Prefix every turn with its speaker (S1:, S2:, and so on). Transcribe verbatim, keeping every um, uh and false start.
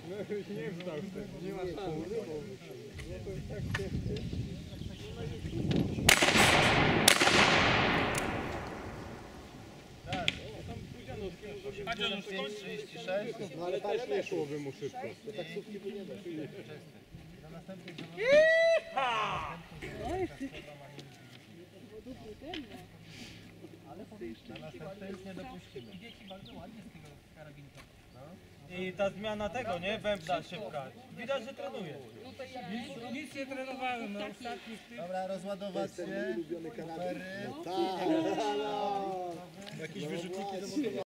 S1: No już nie wstał z tym, nie ma szans. No to jest tak ciężkie.
S2: trzydzieści sześć.
S1: No ale też nie szłoby mu szybko. To taksówki by nie da.
S2: Na następnej Na następnej już nie dopuścimy.
S3: Dzieci bardzo ładnie z tego karabinka.
S4: I ta zmiana tego, nie? Bębna szybka. Widać, że trenuje.
S3: Nic, nic nie trenowałem na ostatnich tych.
S2: Dobra, rozładować się.
S1: Ulubiony kanał.
S2: Supery.
S1: Tak.
S2: Jakieś wyrzuciki do motoru.